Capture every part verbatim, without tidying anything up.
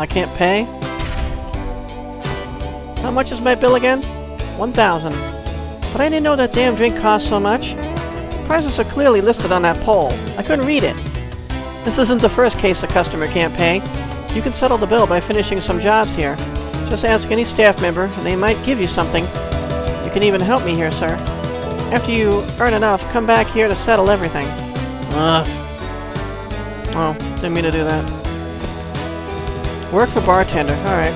I can't pay? How much is my bill again? one thousand. But I didn't know that damn drink cost so much. Prices are clearly listed on that pole. I couldn't read it. This isn't the first case a customer can't pay. You can settle the bill by finishing some jobs here. Just ask any staff member, and they might give you something. You can even help me here, sir. After you earn enough, come back here to settle everything. Ugh. Oh, didn't mean to do that. Work for bartender. Alright.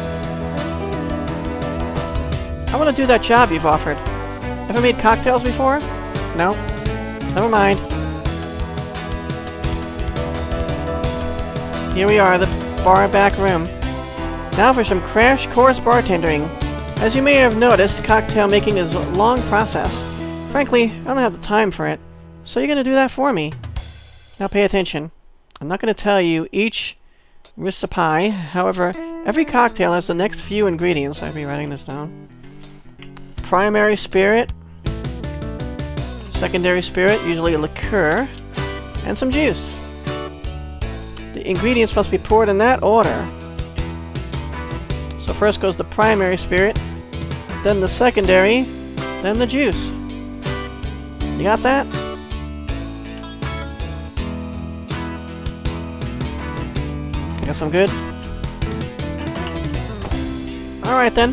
I want to do that job you've offered. Ever made cocktails before? No? Never mind. Here we are, the bar back room. Now for some crash course bartending. As you may have noticed, cocktail making is a long process. Frankly, I don't have the time for it. So you're going to do that for me. Now pay attention. I'm not going to tell you each recipe. However, every cocktail has the next few ingredients. I'll be writing this down. Primary spirit. Secondary spirit, usually a liqueur. And some juice. The ingredients must be poured in that order. So first goes the primary spirit, then the secondary, then the juice. You got that? Guess I'm good? Alright then.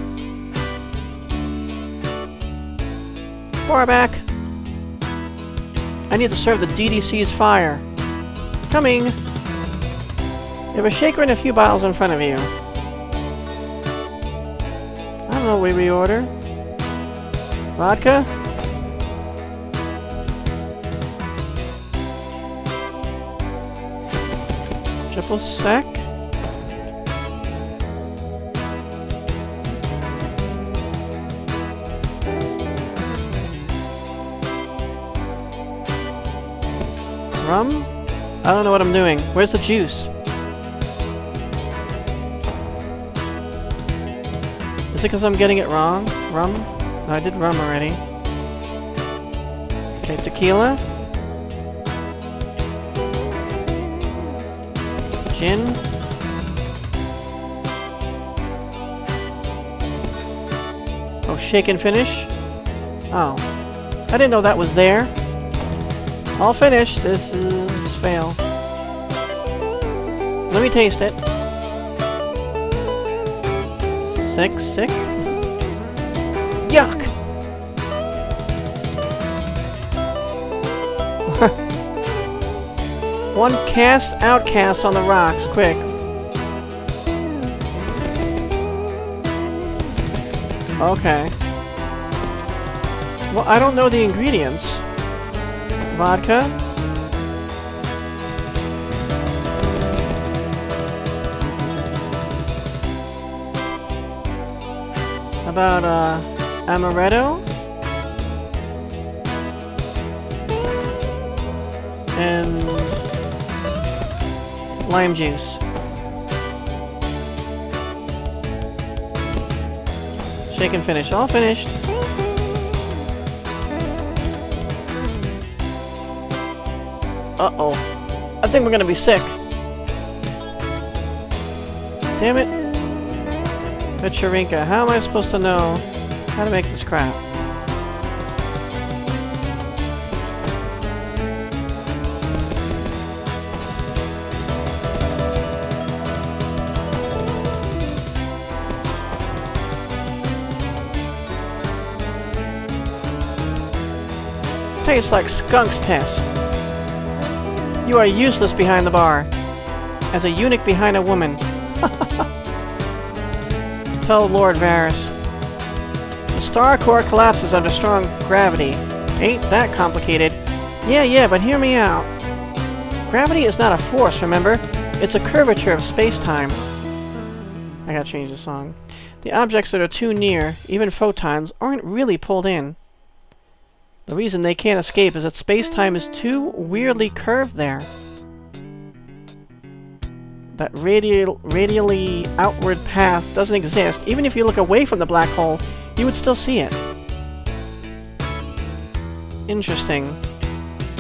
Bar back. I need to serve the D D C's fire. Coming! You have a shaker and a few bottles in front of you. I don't know what we reorder. Vodka? Triple sec? Rum? I don't know what I'm doing. Where's the juice? Is it because I'm getting it wrong? Rum? No, I did rum already. Okay, tequila. Gin. Oh, shake and finish? Oh. I didn't know that was there. All finished. This is fail. Let me taste it. Sick, sick. Yuck! One cast, outcast on the rocks, quick. Okay. Well, I don't know the ingredients. Vodka. How about, uh, amaretto? And lime juice. Shake and finish. All finished. Uh-oh. I think we're gonna be sick. Damn it. Petcharinka. How am I supposed to know how to make this crap? Tastes like skunk's piss. You are useless behind the bar. As a eunuch behind a woman. Tell Lord Varys. The star core collapses under strong gravity. Ain't that complicated. Yeah, yeah, but hear me out. Gravity is not a force, remember? It's a curvature of space-time. I gotta change the song. The objects that are too near, even photons, aren't really pulled in. The reason they can't escape is that space-time is too weirdly curved there. That radial, radially outward path doesn't exist. Even if you look away from the black hole, you would still see it. Interesting.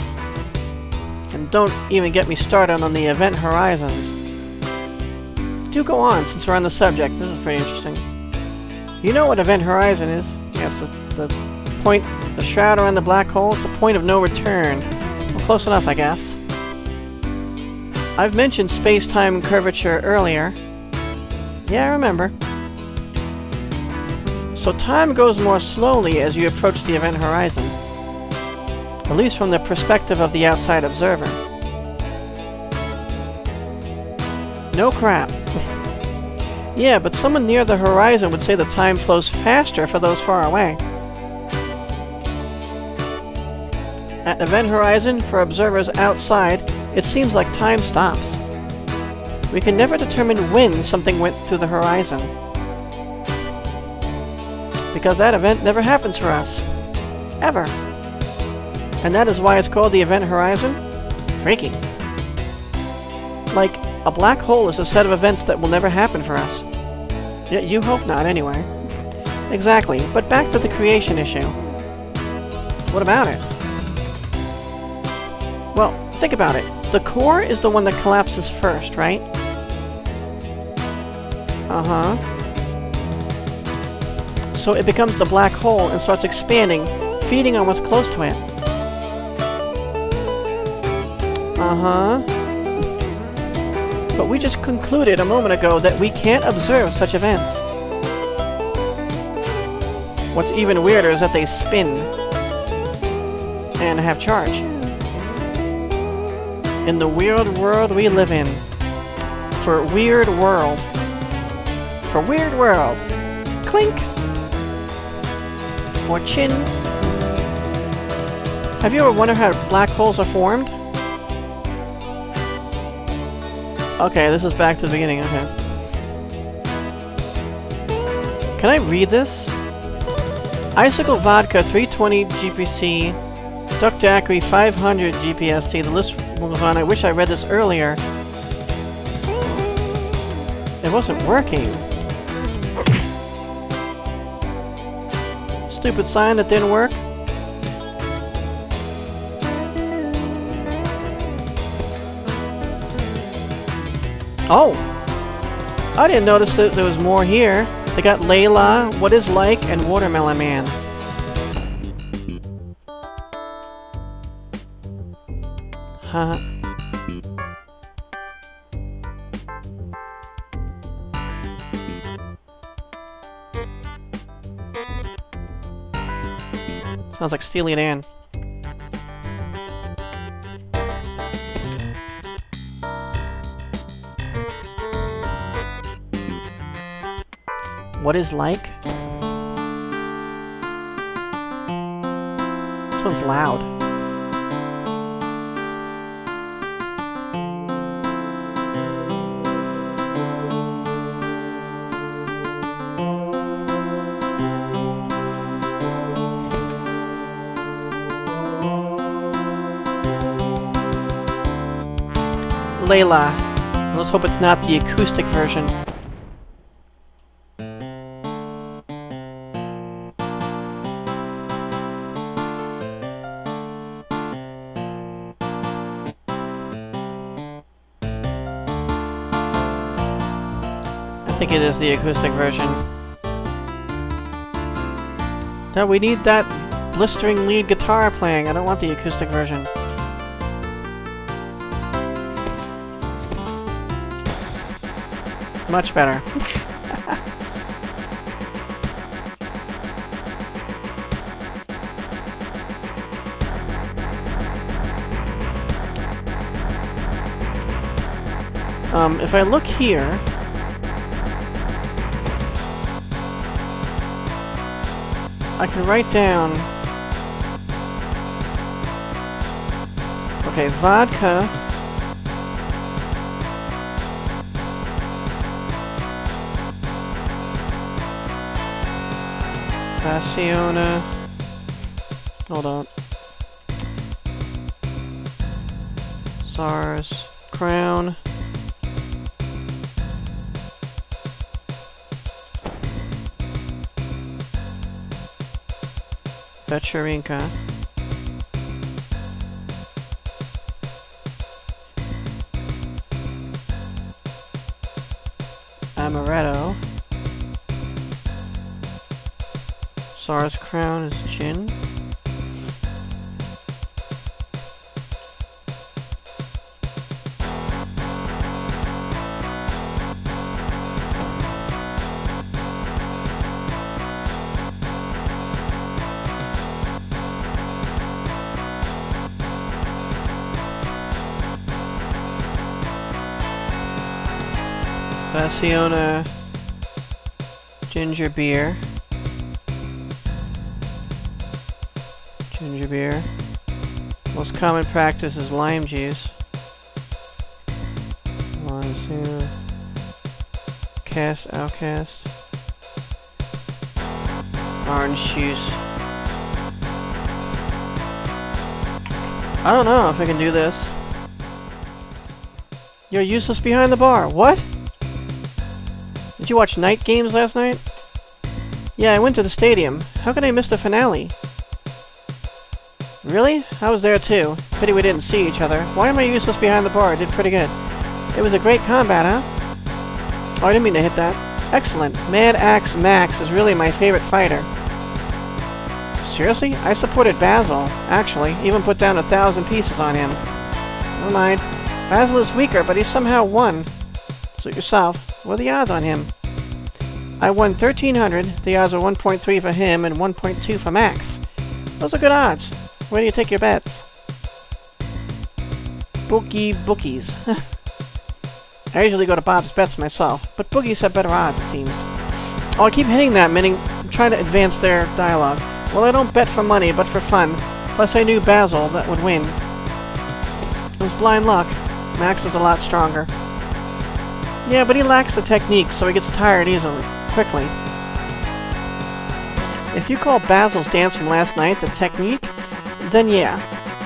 And don't even get me started on the event horizons. do go on, since we're on the subject. This is pretty interesting. You know what Event Horizon is? Yes, the, the point, the shroud around the black hole is the point of no return. Well, close enough, I guess. I've mentioned space-time curvature earlier. Yeah, I remember. So time goes more slowly as you approach the event horizon. At least from the perspective of the outside observer. No crap. Yeah, but someone near the horizon would say the time flows faster for those far away. At event horizon, for observers outside, it seems like time stops. We can never determine when something went through the horizon. Because that event never happens for us. Ever. And that is why it's called the event horizon? Freaky. Like, a black hole is a set of events that will never happen for us. Y- you hope not, anyway. Exactly, but back to the creation issue. What about it? Well, think about it. The core is the one that collapses first, right? Uh-huh. So it becomes the black hole and starts expanding, feeding on what's close to it. Uh-huh. But we just concluded a moment ago that we can't observe such events. What's even weirder is that they spin and have charge. In the weird world we live in. For weird world. For weird world. Clink! Or chin. Have you ever wondered how black holes are formed? Okay, this is back to the beginning, okay. Can I read this? Icicle Vodka three twenty G P C, Duck Daiquiri five hundred G P S C. The list goes on. I wish I read this earlier. It wasn't working. Stupid sign that didn't work. Oh! I didn't notice that there was more here. They got Layla, What Is Like, and Watermelon Man. Huh. Sounds like Steely Dan. What is like? This one's loud. Layla. Let's hope it's not the acoustic version. I think it is the acoustic version. No, we need that blistering lead guitar playing. I don't want the acoustic version. Much better. um, if I look here, I can write down. Okay, vodka. Passiona. Hold on. SARS. Crown. Vechurinka. amaretto. Tsar's crown is gin. Passiona ginger beer. Ginger beer. Most common practice is lime juice. Lime, cast, outcast. Orange juice. I don't know if I can do this. You're useless behind the bar. What? Did you watch night games last night? Yeah, I went to the stadium. How could I miss the finale? Really? I was there too. Pity we didn't see each other. Why am I useless behind the bar? I did pretty good. It was a great combat, huh? Oh, I didn't mean to hit that. Excellent. Mad Axe Max is really my favorite fighter. Seriously? I supported Basil, actually. Even put down a thousand pieces on him. Never mind. Basil is weaker, but he somehow won. Suit yourself. What are the odds on him? I won thirteen hundred. The odds are one point three for him and one point two for Max. Those are good odds. Where do you take your bets? Bookie bookies. I usually go to Bob's Bets myself, but bookies have better odds, it seems. Oh, I keep hitting that, meaning I'm trying to advance their dialogue. Well, I don't bet for money, but for fun. Plus, I knew Basil that would win. It was blind luck. Max is a lot stronger. Yeah, but he lacks the technique, so he gets tired easily, quickly. If you call Basil's dance from last night the technique, then yeah.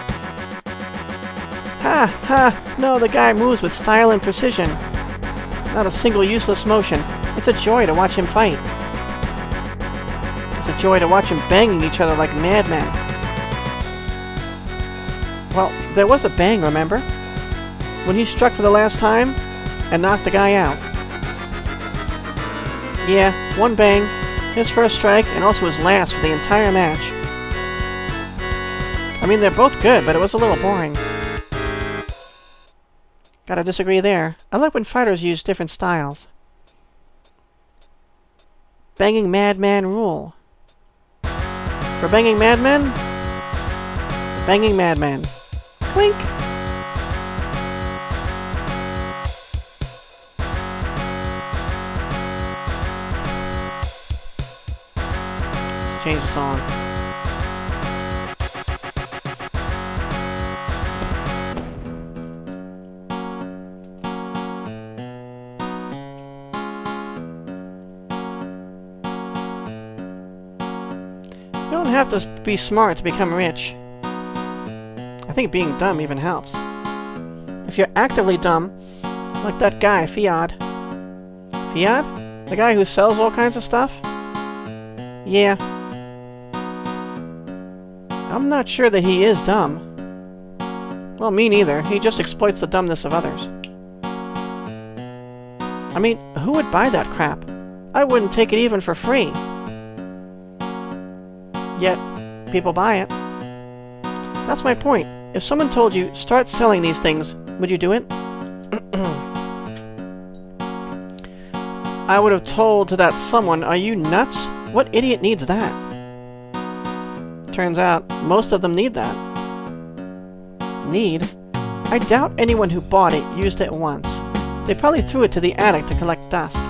Ha! Ha! No, the guy moves with style and precision. Not a single useless motion. It's a joy to watch him fight. It's a joy to watch him banging each other like madmen. Well, there was a bang, remember? When he struck for the last time, and knocked the guy out. Yeah, one bang, his first strike, and also his last for the entire match. I mean, they're both good, but it was a little boring. Gotta disagree there. I like when fighters use different styles. Banging Madman rule. For banging madmen? Banging madman. Clink! Change the song. You don't have to be smart to become rich. I think being dumb even helps. If you're actively dumb, like that guy, Fiat. Fiat? The guy who sells all kinds of stuff? Yeah. I'm not sure that he is dumb. Well, me neither. He just exploits the dumbness of others. I mean, who would buy that crap? I wouldn't take it even for free. Yet, people buy it. That's my point. If someone told you, start selling these things, would you do it? I would have told to that someone, are you nuts? What idiot needs that? Turns out, most of them need that. Need? I doubt anyone who bought it used it once. They probably threw it to the attic to collect dust.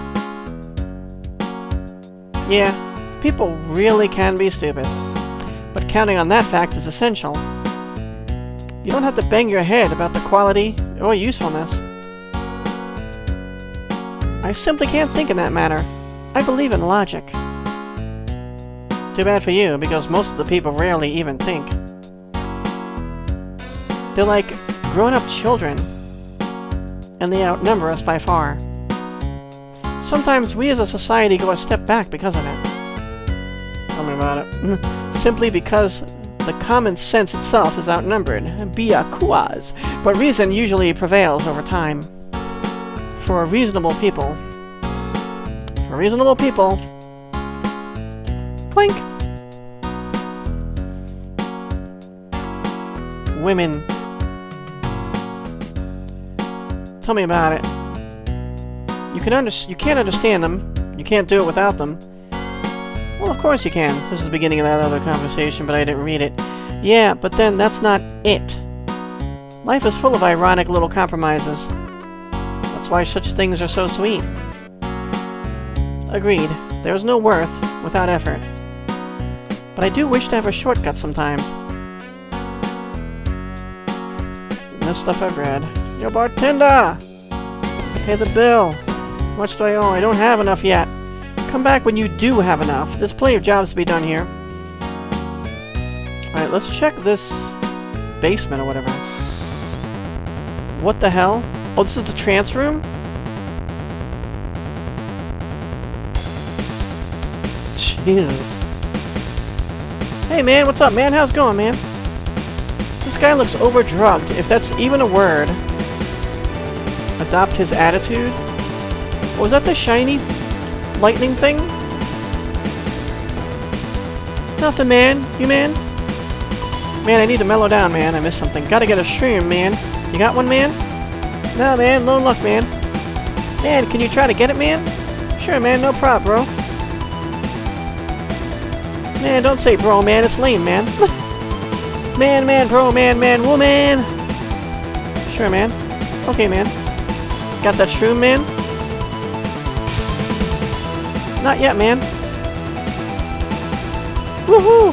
Yeah, people really can be stupid. But counting on that fact is essential. You don't have to bang your head about the quality or usefulness. I simply can't think in that manner. I believe in logic. Too bad for you, because most of the people rarely even think. They're like grown-up children, and they outnumber us by far. Sometimes we as a society go a step back because of it. Tell me about it. Simply because the common sense itself is outnumbered, via kuas, but reason usually prevails over time. For reasonable people, For reasonable people. Clink! Women. Tell me about it. You can under you can't understand them. You can't do it without them. Well, of course you can. This is the beginning of that other conversation, but I didn't read it. Yeah, but then that's not it. Life is full of ironic little compromises. That's why such things are so sweet. Agreed. There is no worth without effort. But I do wish to have a shortcut sometimes. This stuff I've read. Yo, bartender! Pay the bill. How much do I owe? I don't have enough yet. Come back when you do have enough. There's plenty of jobs to be done here. Alright, let's check this basement or whatever. What the hell? Oh, this is the trance room? Jesus. Hey man, what's up man? How's it going, man? This guy looks overdrugged, if that's even a word. Adopt his attitude? Oh, was that the shiny lightning thing? Nothing, man. You, man? Man, I need to mellow down, man. I missed something. Gotta get a shroom, man. You got one, man? No, man. No luck, man. Man, can you try to get it, man? Sure, man. No prob, bro. Man, don't say bro, man. It's lame, man. Man, man, bro, man, man, woman. Sure, man. Okay, man. Got that shroom, man? Not yet, man. Woohoo!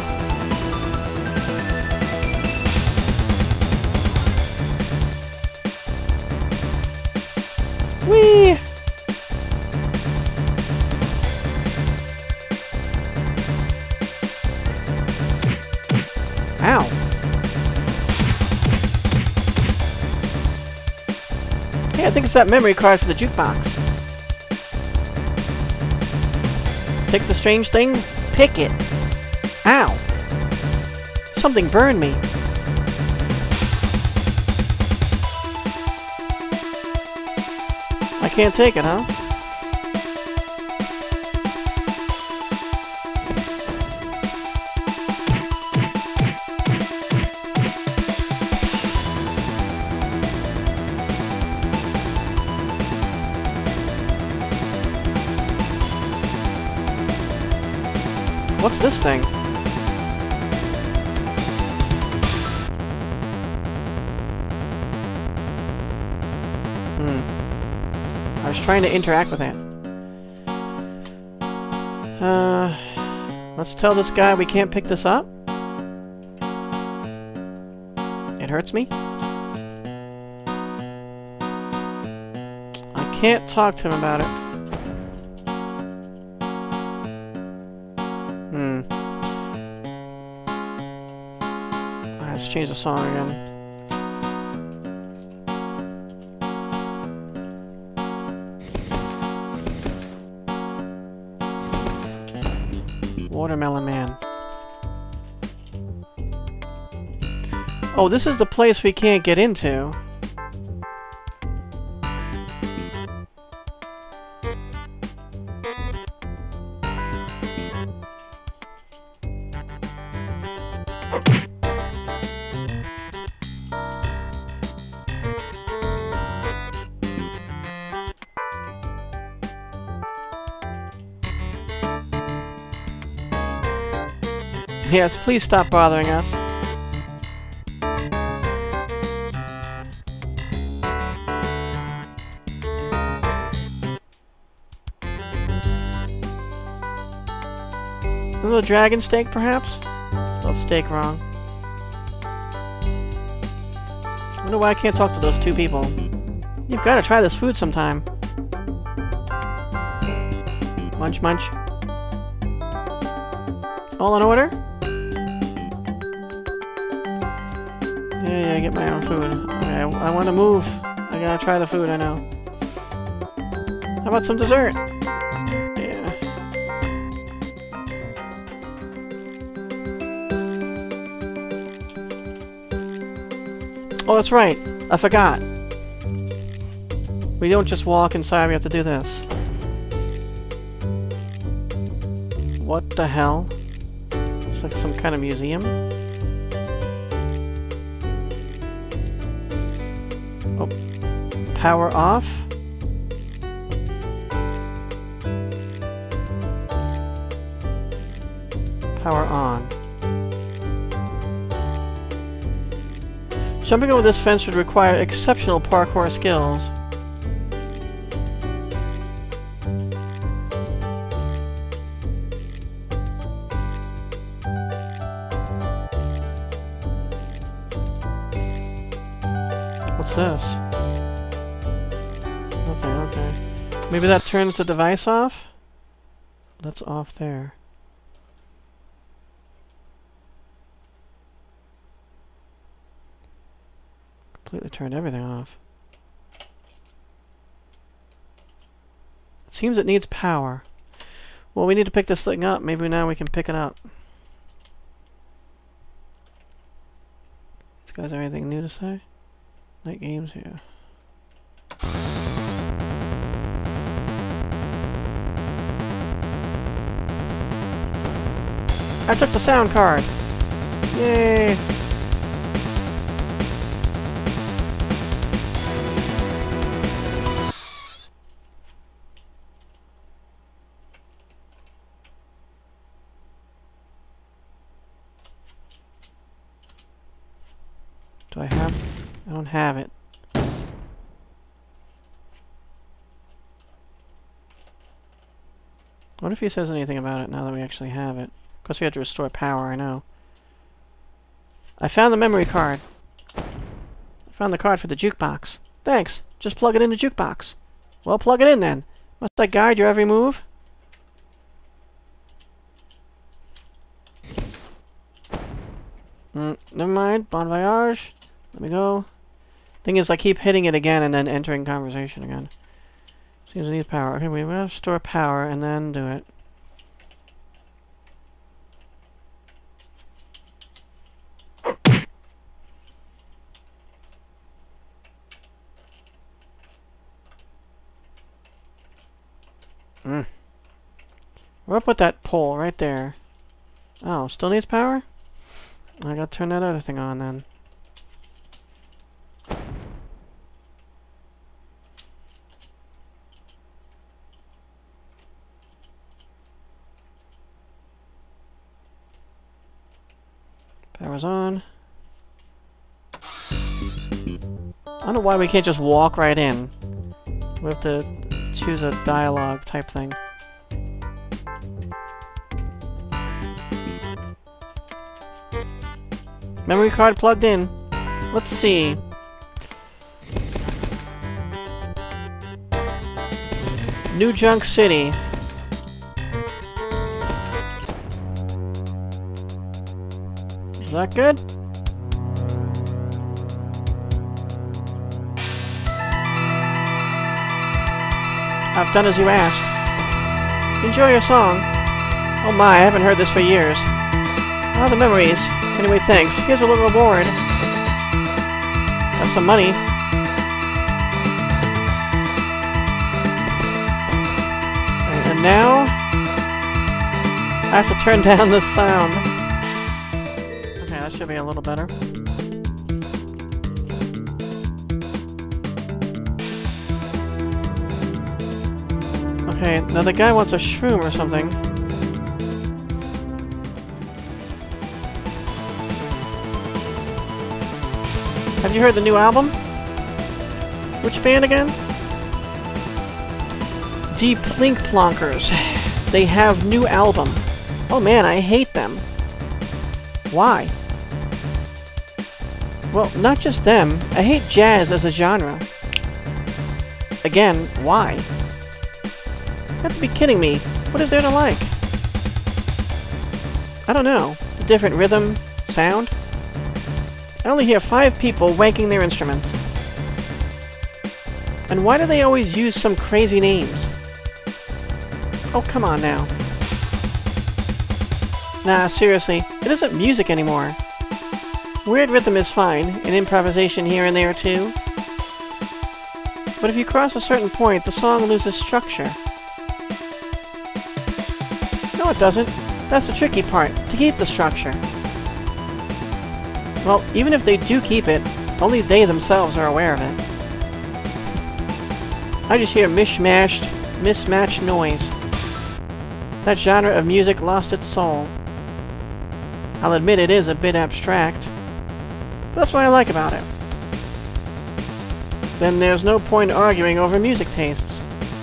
Whee! Ow! Hey, I think it's that memory card for the jukebox. Pick the strange thing? Pick it! Ow! Something burned me. I can't take it, huh? What's this thing? Hmm. I was trying to interact with it. Uh, let's tell this guy we can't pick this up. It hurts me. I can't talk to him about it. Hmm. Alright, let's change the song again. Watermelon Man. Oh, this is the place we can't get into. Yes, please stop bothering us. A little dragon steak, perhaps? Spelled steak wrong. I wonder why I can't talk to those two people. You've got to try this food sometime. Munch, munch. All in order? Yeah, yeah, get my own food. Okay, I, I want to move. I gotta try the food, I know. How about some dessert? Yeah. Oh, that's right. I forgot. We don't just walk inside, we have to do this. What the hell? It's like some kind of museum. Oh. Power off. Power on. Jumping over this fence would require exceptional parkour skills. What's this? Nothing, okay. Maybe that turns the device off? That's off there. Completely turned everything off. It seems it needs power. Well, we need to pick this thing up. Maybe now we can pick it up. These guys have anything new to say? Night games here. I took the sound card! Yay! Do I have... I don't have it. I wonder if he says anything about it now that we actually have it. Of course we have to restore power, I know. I found the memory card. I found the card for the jukebox. Thanks. Just plug it in the jukebox. Well, plug it in then. Must I guide your every move? Mm, never mind. Bon voyage. Let me go. Thing is, I keep hitting it again and then entering conversation again. Seems it needs power. Okay, we have to store power and then do it. Mm. Where put that pole right there? Oh, still needs power? I gotta turn that other thing on then. Power's on. I don't know why we can't just walk right in. We have to choose a dialogue type thing. Memory card plugged in. Let's see. New Junk City. Is that good? I've done as you asked. Enjoy your song. Oh my, I haven't heard this for years. Ah, the memories. Anyway, thanks. Here's a little reward. That's some money. And, and now... I have to turn down the sound. Okay, that should be a little better. Okay, now the guy wants a shroom or something. Have you heard the new album? Which band again? Deep Plink Plonkers. They have new album. Oh man, I hate them. Why? Well, not just them. I hate jazz as a genre. Again, why? You have to be kidding me. What is there to like? I don't know. A different rhythm? Sound? I only hear five people wanking their instruments. And why do they always use some crazy names? Oh, come on now. Nah, seriously, it isn't music anymore. Weird rhythm is fine, and improvisation here and there too. But if you cross a certain point, the song loses structure. No, it it doesn't. That's the tricky part, to keep the structure. Well, even if they do keep it, only they themselves are aware of it. I just hear mishmashed, mismatched noise. That genre of music lost its soul. I'll admit it is a bit abstract, but that's what I like about it. Then there's no point arguing over music tastes.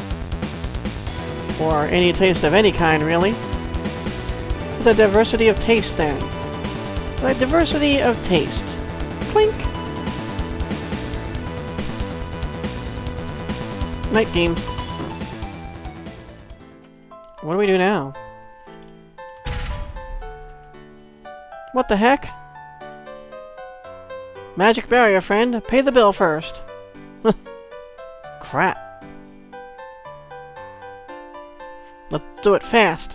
Or any taste of any kind, really. It's a diversity of taste, then. A diversity of taste. Clink! Night games. What do we do now? What the heck? Magic barrier, friend. Pay the bill first. Crap. Let's do it fast.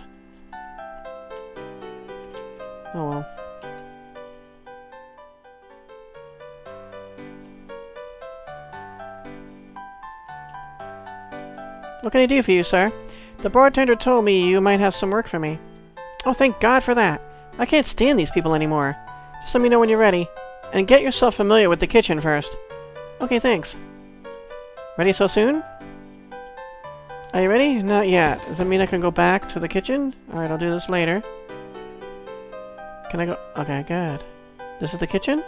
Oh well. What can I do for you, sir? The bartender told me you might have some work for me. Oh, thank God for that. I can't stand these people anymore. Just let me know when you're ready. And get yourself familiar with the kitchen first. Okay, thanks. Ready so soon? Are you ready? Not yet. Does that mean I can go back to the kitchen? Alright, I'll do this later. Can I go? Okay, good. This is the kitchen?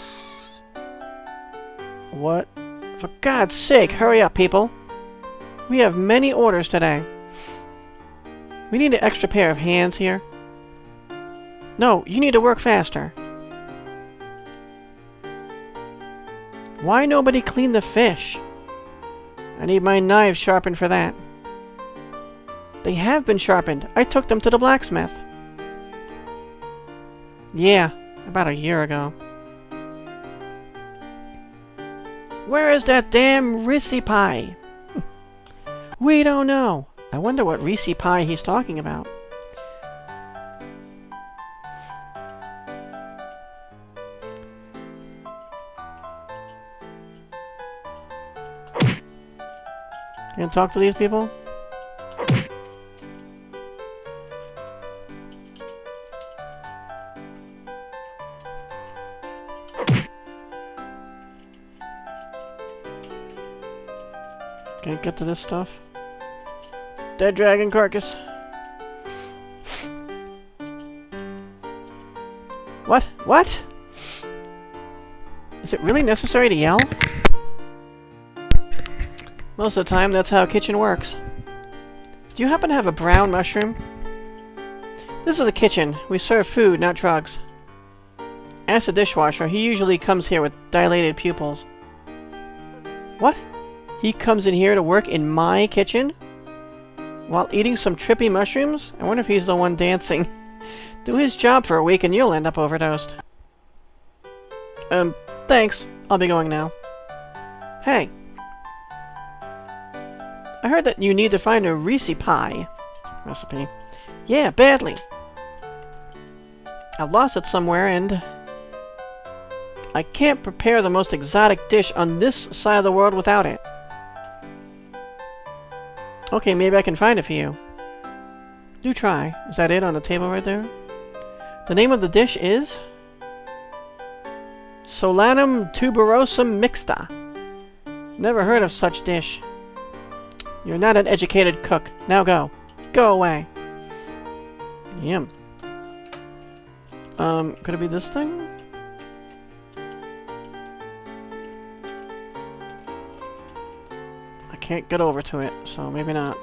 What? For God's sake, hurry up, people! We have many orders today. We need an extra pair of hands here. No, you need to work faster. Why nobody clean the fish? I need my knives sharpened for that. They have been sharpened. I took them to the blacksmith. Yeah, about a year ago. Where is that damn Reese pie? We don't know. I wonder what Reese pie he's talking about. Can I talk to these people? Can't get to this stuff. Dead dragon carcass. What? What? Is it really necessary to yell? Most of the time, that's how a kitchen works. Do you happen to have a brown mushroom? This is a kitchen. We serve food, not drugs. Ask the dishwasher. He usually comes here with dilated pupils. What? He comes in here to work in my kitchen? While eating some trippy mushrooms? I wonder if he's the one dancing. Do his job for a week and you'll end up overdosed. Um, thanks. I'll be going now. Hey. I heard that you need to find a Reese pie recipe. Yeah, badly. I've lost it somewhere and I can't prepare the most exotic dish on this side of the world without it. Okay, maybe I can find it for you. Do try. Is that it on the table right there? The name of the dish is Solanum tuberosum mixta. Never heard of such dish. You're not an educated cook. Now go. Go away. Yum. Um, could it be this thing? I can't get over to it, so maybe not.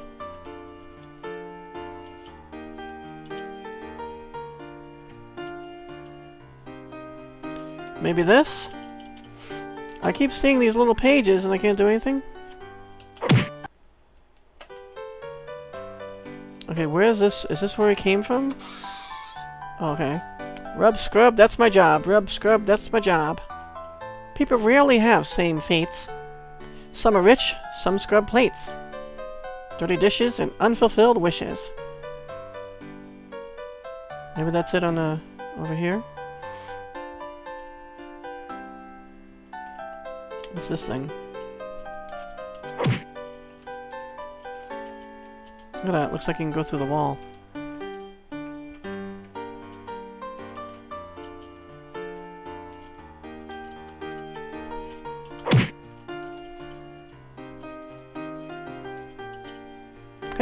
Maybe this? I keep seeing these little pages and I can't do anything. Okay, where is this? Is this where he came from? Oh, okay. Rub, scrub, that's my job. Rub, scrub, that's my job. People rarely have same fates. Some are rich, some scrub plates. Dirty dishes and unfulfilled wishes. Maybe that's it on the... over here? What's this thing? Look at that, looks like you can go through the wall.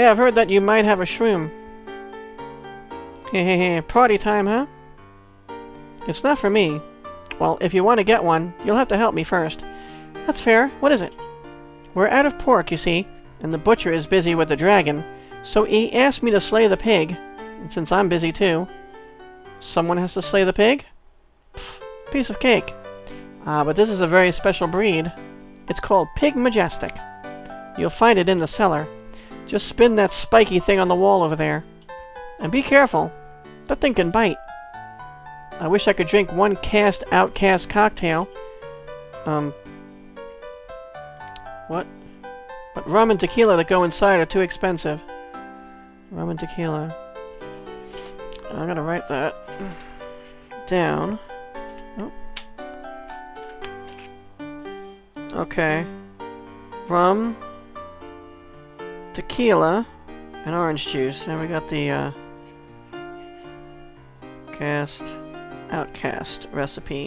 Hey, I've heard that you might have a shroom. Hehehe, party time, huh? It's not for me. Well, if you want to get one, you'll have to help me first. That's fair. What is it? We're out of pork, you see, and the butcher is busy with the dragon, so he asked me to slay the pig, and since I'm busy too... Someone has to slay the pig? Pfft, piece of cake. Ah, but this is a very special breed. It's called Pig Majestic. You'll find it in the cellar. Just spin that spiky thing on the wall over there. And be careful. That thing can bite. I wish I could drink one cast outcast cocktail. Um... What? But rum and tequila that go inside are too expensive. Rum and tequila. I'm gonna write that down. Oh. Okay. Rum, tequila, and orange juice. And we got the uh, cast outcast recipe.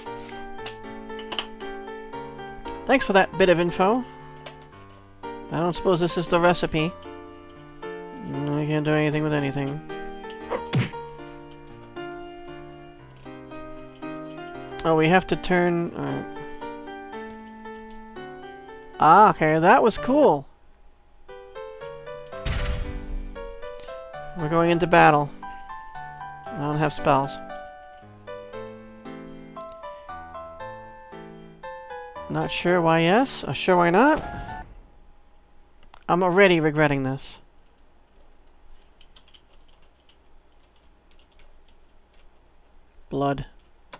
Thanks for that bit of info. I don't suppose this is the recipe. I can't do anything with anything. Oh, we have to turn... Uh... Ah, okay, that was cool. We're going into battle. I don't have spells. Not sure why yes, or sure why not. I'm already regretting this. Blood.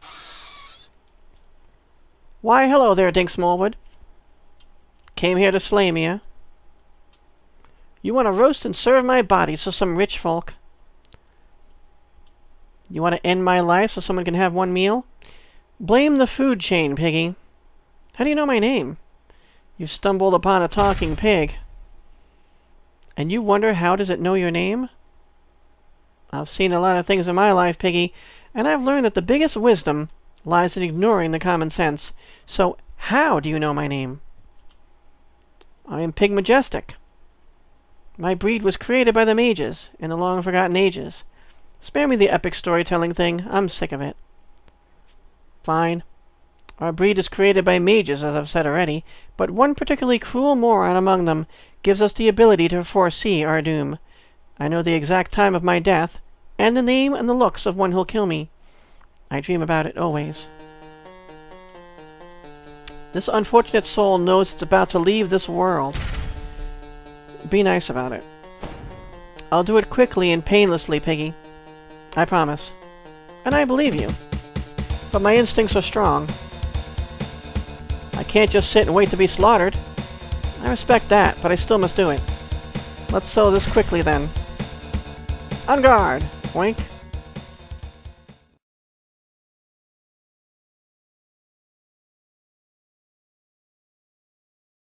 Why, hello there, Dink Smallwood. Came here to slay me, eh? You want to roast and serve my body so some rich folk? You want to end my life so someone can have one meal? Blame the food chain, piggy. How do you know my name? You stumbled upon a talking pig. And you wonder how does it know your name? I've seen a lot of things in my life, piggy, and I've learned that the biggest wisdom lies in ignoring the common sense. So, how do you know my name? I am Pig Majestic. My breed was created by the mages in the long-forgotten ages. Spare me the epic storytelling thing. I'm sick of it. Fine. Our breed is created by mages, as I've said already, but one particularly cruel moron among them gives us the ability to foresee our doom. I know the exact time of my death, and the name and the looks of one who'll kill me. I dream about it always. This unfortunate soul knows it's about to leave this world. Be nice about it. I'll do it quickly and painlessly, piggy. I promise. And I believe you. But my instincts are strong. I can't just sit and wait to be slaughtered. I respect that, but I still must do it. Let's sew this quickly, then. On guard! Wink.